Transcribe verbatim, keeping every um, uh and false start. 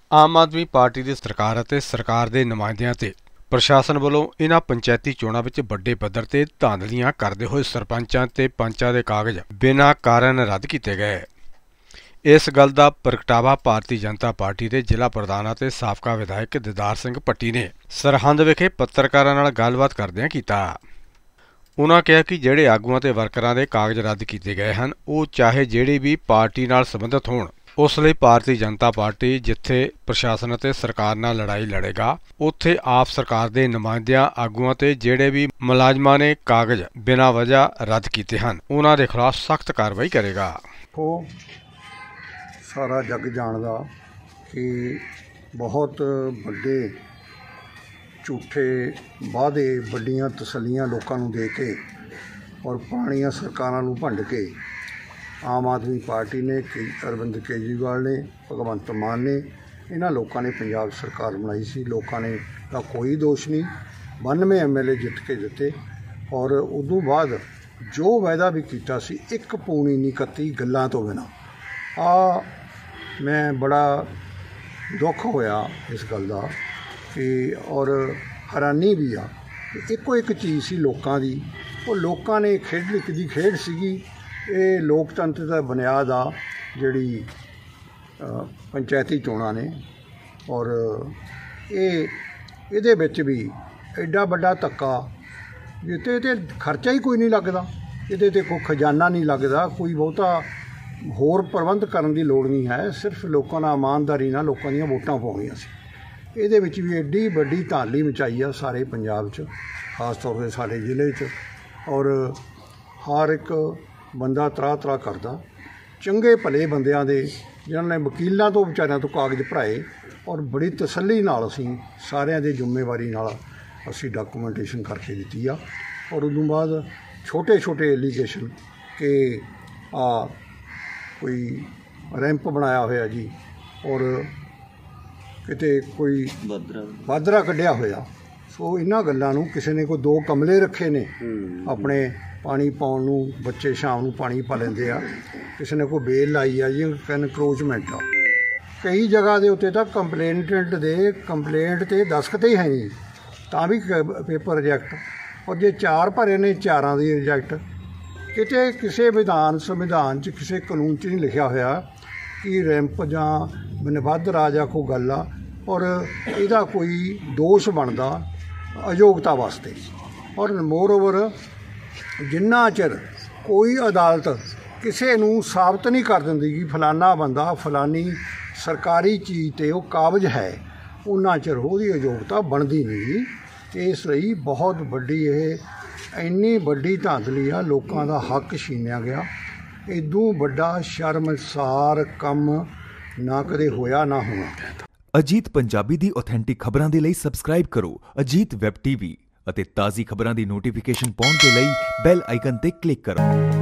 Aam Aadmi party ਦੀ ਸਰਕਾਰ ਅਤੇ ਸਰਕਾਰ ਦੇ ਨੁਮਾਇੰਦਿਆਂ ਤੇ ਪ੍ਰਸ਼ਾਸਨ ਵੱਲੋਂ ਇਨ੍ਹਾਂ ਪੰਚਾਇਤੀ ਚੋਣਾਂ ਵਿੱਚ ਵੱਡੇ ਪੱਧਰ ਤੇ ਧਾਂਦਲੀਆਂ ਕਰਦੇ ਹੋਏ ਸਰਪੰਚਾਂ ਤੇ ਪੰਚਾਂ ਦੇ ਕਾਗਜ਼ ਬਿਨਾਂ ਕਾਰਨ ਰੱਦ ਕੀਤੇ ਗਏ। ਇਸ ਗੱਲ ਦਾ ਪ੍ਰਗਟਾਵਾ ਭਾਰਤੀ ਜਨਤਾ ਪਾਰਟੀ ਦੇ ਜ਼ਿਲ੍ਹਾ ਪ੍ਰਧਾਨ ਅਤੇ ਸਾਬਕਾ ਵਿਧਾਇਕ ਦੀਦਾਰ ਸਿੰਘ ਭੱਟੀ ਨੇ ਸਰਹੰਦ ਵਿਖੇ ਪੱਤਰਕਾਰਾਂ ਨਾਲ ਗੱਲਬਾਤ ਕਰਦਿਆਂ ਕੀਤਾ। ਉਨ੍ਹਾਂ ਕਿਹਾ ਕਿ ਜਿਹੜੇ ਆਗੂਆਂ ਤੇ ਵਰਕਰਾਂ ਦੇ ਕਾਗਜ਼ ਰੱਦ ਕੀਤੇ ਗਏ ਹਨ, ਉਹ ਚਾਹੇ ਜਿਹੜੀ ਵੀ ਪਾਰਟੀ ਨਾਲ ਸੰਬੰਧਿਤ ਹੋਣ, ਉਸ ਲਈ ਭਾਰਤੀ ਜਨਤਾ ਪਾਰਟੀ ਜਿੱਥੇ ਪ੍ਰਸ਼ਾਸਨ ਅਤੇ ਸਰਕਾਰ ਨਾਲ ਲੜਾਈ ਲੜੇਗਾ, ਉੱਥੇ ਆਪ ਸਰਕਾਰ ਦੇ ਨੁਮਾਇੰਦਿਆਂ, ਆਗੂਆਂ ਤੇ ਜਿਹੜੇ ਵੀ ਮੁਲਾਜ਼ਮਾਂ ਨੇ ਕਾਗਜ਼ ਬਿਨਾਂ ਵਜ੍ਹਾ ਰੱਦ ਕੀਤੇ ਹਨ, ਉਹਨਾਂ ਦੇ ਖਿਲਾਫ ਸਖਤ ਕਾਰਵਾਈ ਕਰੇਗਾ। ਉਹ ਸਾਰਾ ਜੱਗ ਜਾਣਦਾ ਕਿ ਬਹੁਤ ਵੱਡੇ ਝੂਠੇ ਵਾਅਦੇ, ਵੱਡੀਆਂ ਤਸੱਲੀਆਂ ਲੋਕਾਂ ਨੂੰ ਦੇ ਕੇ ਔਰ ਪੁਰਾਣੀਆਂ ਸਰਕਾਰਾਂ ਨੂੰ ਭੰਡ ਕੇ ਆਮ ਆਦਮੀ ਪਾਰਟੀ ਨੇ, ਕੇ ਅਰਵਿੰਦ ਕੇਜਰੀਵਾਲ ਨੇ, ਭਗਵੰਤ ਮਾਨ ਨੇ, ਇਹਨਾਂ ਲੋਕਾਂ ਨੇ ਪੰਜਾਬ ਸਰਕਾਰ ਬਣਾਈ ਸੀ। ਲੋਕਾਂ ਨੇ ਦਾ ਕੋਈ ਦੋਸ਼ ਨਹੀਂ, ਬਾਨਵੇਂ ਐਮ ਐਲ ਏ ਜਿੱਤ ਕੇ ਦਿੱਤੇ ਔਰ ਉਦੋਂ ਬਾਅਦ ਜੋ ਵਾਅਦਾ ਵੀ ਕੀਤਾ ਸੀ ਇੱਕ ਪੌਣੀ ਨਹੀਂ ਕੱਤੀ ਗੱਲਾਂ ਤੋਂ ਬਿਨਾਂ। ਆ ਮੈਂ ਬੜਾ ਦੁੱਖ ਹੋਇਆ ਇਸ ਗੱਲ ਦਾ ਕਿ ਔਰ ਹੈਰਾਨੀ ਵੀ ਆ। ਇੱਕੋ ਇੱਕ ਚੀਜ਼ ਸੀ ਲੋਕਾਂ ਦੀ, ਉਹ ਲੋਕਾਂ ਨੇ ਖੇਡ ਲਿਖਦੀ ਖੇਡ ਸੀਗੀ। ਇਹ ਲੋਕਤੰਤਰ ਦਾ ਬੁਨਿਆਦ ਆ ਜਿਹੜੀ ਪੰਚਾਇਤੀ ਚੋਣਾਂ ਨੇ ਔਰ ਇਹ ਇਹਦੇ ਵਿੱਚ ਵੀ ਐਡਾ ਵੱਡਾ ਧੱਕਾ ਜਿੱਤੇ ਤੇ ਖਰਚਾ ਹੀ ਕੋਈ ਨਹੀਂ ਲੱਗਦਾ, ਇਹਦੇ 'ਤੇ ਕੋਈ ਖਜ਼ਾਨਾ ਨਹੀਂ ਲੱਗਦਾ, ਕੋਈ ਬਹੁਤਾ ਹੋਰ ਪ੍ਰਬੰਧ ਕਰਨ ਦੀ ਲੋੜ ਨਹੀਂ ਹੈ। ਸਿਰਫ ਲੋਕਾਂ ਨਾਲ ਇਮਾਨਦਾਰੀ ਨਾਲ ਲੋਕਾਂ ਦੀਆਂ ਵੋਟਾਂ ਪਾਉਣੀਆਂ ਸੀ। ਇਹਦੇ ਵਿੱਚ ਵੀ ਐਡੀ ਵੱਡੀ ਧਾਂਦਲੀ ਮਚਾਈ ਆ ਸਾਰੇ ਪੰਜਾਬ 'ਚ, ਖਾਸ ਤੌਰ 'ਤੇ ਸਾਡੇ ਜ਼ਿਲ੍ਹੇ 'ਚ ਔਰ ਹਰ ਇੱਕ ਬੰਦਾ ਤਰਾਹ ਤਰਾਹ ਕਰਦਾ। ਚੰਗੇ ਭਲੇ ਬੰਦਿਆਂ ਦੇ ਜਿਨ੍ਹਾਂ ਨੇ ਵਕੀਲਾਂ ਤੋਂ ਵਿਚਾਰਿਆਂ ਤੋਂ ਕਾਗਜ਼ ਭਰਾਏ ਔਰ ਬੜੀ ਤਸੱਲੀ ਨਾਲ ਅਸੀਂ ਸਾਰਿਆਂ ਦੀ ਜ਼ਿੰਮੇਵਾਰੀ ਨਾਲ ਅਸੀਂ ਡਾਕੂਮੈਂਟੇਸ਼ਨ ਕਰਕੇ ਦਿੱਤੀ ਆ। ਔਰ ਉਦੋਂ ਬਾਅਦ ਛੋਟੇ ਛੋਟੇ ਐਲੀਗੇਸ਼ਨ ਕਿ ਆ ਕੋਈ ਰੈਂਪ ਬਣਾਇਆ ਹੋਇਆ ਜੀ ਔਰ ਕਿਤੇ ਕੋਈ ਬਾਦਰਾ ਕੱਢਿਆ ਹੋਇਆ, ਸੋ ਇਹਨਾਂ ਗੱਲਾਂ ਨੂੰ ਕਿਸੇ ਨੇ ਕੋਈ ਦੋ ਕਮਲੇ ਰੱਖੇ ਨੇ ਆਪਣੇ ਪਾਣੀ ਪਾਉਣ ਨੂੰ, ਬੱਚੇ ਸ਼ਾਮ ਨੂੰ ਪਾਣੀ ਪਾ ਲੈਂਦੇ ਆ, ਕਿਸੇ ਨੇ ਕੋਈ ਬੇਲ ਲਾਈ ਆ ਜੀ, ਐਨਕਰੋਚਮੈਂਟ ਆ। ਕਈ ਜਗ੍ਹਾ ਦੇ ਉੱਤੇ ਤਾਂ ਕੰਪਲੇਂਟੈਂਟ ਦੇ ਕੰਪਲੇਂਟ 'ਤੇ ਦਸਖਤ ਹੀ ਹੈ ਨਹੀਂ, ਤਾਂ ਵੀ ਪੇਪਰ ਰਿਜੈਕਟ। ਔਰ ਜੇ ਚਾਰ ਭਰੇ ਨੇ, ਚਾਰਾਂ ਦੀ ਰਿਜੈਕਟ। ਕਿਤੇ ਕਿਸੇ ਵਿਧਾਨ ਸੰਵਿਧਾਨ 'ਚ ਕਿਸੇ ਕਾਨੂੰਨ 'ਚ ਨਹੀਂ ਲਿਖਿਆ ਹੋਇਆ ਕਿ ਰੈਂਪ ਜਾਂ ਨਿਬੱਧ ਰਾਜ ਆ ਕੋਈ ਗੱਲ ਆ ਔਰ ਇਹਦਾ ਕੋਈ ਦੋਸ਼ ਬਣਦਾ ਅਯੋਗਤਾ ਵਾਸਤੇ। ਔਰ ਮੋਰ ਓਵਰ ਜਿੰਨਾ ਚਿਰ ਕੋਈ ਅਦਾਲਤ ਕਿਸੇ ਨੂੰ ਸਾਬਤ ਨਹੀਂ ਕਰ ਦਿੰਦੀ ਕਿ ਫਲਾਨਾ ਬੰਦਾ ਫਲਾਨੀ ਸਰਕਾਰੀ ਚੀਜ਼ 'ਤੇ ਉਹ ਕਾਬਜ਼ ਹੈ, ਉਹਨਾਂ ਚਿਰ ਉਹਦੀ ਅਯੋਗਤਾ ਬਣਦੀ ਨਹੀਂ। ਇਸ ਲਈ ਬਹੁਤ ਵੱਡੀ ਇਹ ਇੰਨੀ ਵੱਡੀ ਧਾਂਦਲੀ ਆ, ਲੋਕਾਂ ਦਾ ਹੱਕ ਛੀਨਿਆ ਗਿਆ। ਇਦੋਂ ਵੱਡਾ ਸ਼ਰਮਸਾਰ ਕੰਮ ਨਾ ਕਦੇ ਹੋਇਆ ਨਾ ਹੋਣਾ। ਅਜੀਤ ਪੰਜਾਬੀ ਦੀ ਆਥੈਂਟਿਕ ਖਬਰਾਂ ਦੇ ਲਈ ਸਬਸਕ੍ਰਾਈਬ ਕਰੋ ਅਜੀਤ ਵੈਬ ਟੀਵੀ ਅਤੇ ਤਾਜ਼ੀ ਖਬਰਾਂ ਦੀ ਨੋਟੀਫਿਕੇਸ਼ਨ ਪਾਉਣ ਦੇ ਲਈ ਬੈਲ ਆਈਕਨ ਤੇ ਕਲਿੱਕ ਕਰੋ।